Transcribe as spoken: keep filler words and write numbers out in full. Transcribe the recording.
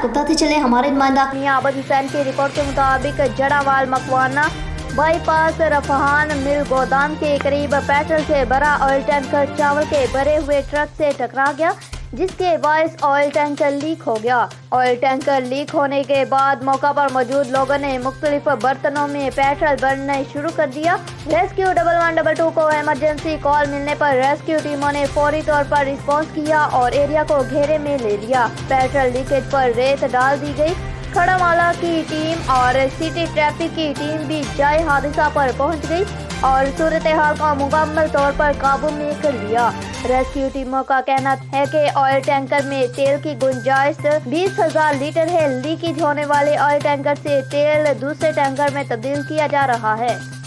आपको बताते चले हमारे नुमाइंदा आबद हुसैन की रिपोर्ट के मुताबिक जड़ावाल मकवाना बाईपास रफहान मिल गोदाम के करीब पेट्रोल से भरा ऑयल टैंकर चावल के भरे हुए ट्रक से टकरा गया, जिसके बायस ऑयल टैंकर लीक हो गया। ऑयल टैंकर लीक होने के बाद मौका पर मौजूद लोगों ने मुख्तलिफ बर्तनों में पेट्रोल भरना शुरू कर दिया। Rescue double one double two को इमरजेंसी कॉल मिलने पर रेस्क्यू टीमों ने फौरी तौर पर रिस्पॉन्स किया और एरिया को घेरे में ले लिया। पेट्रोल लीकेज पर रेत डाल दी गई। खड़ामाला की टीम और सिटी ट्रैफिक की टीम भी जाए हादसा पर पहुंच गई और सूरत हाल को मुकम्मल तौर पर काबू में कर लिया। रेस्क्यू टीमों का कहना है कि ऑयल टैंकर में तेल की गुंजाइश बीस हजार लीटर है। लीकेज होने वाले ऑयल टैंकर से तेल दूसरे टैंकर में तब्दील किया जा रहा है।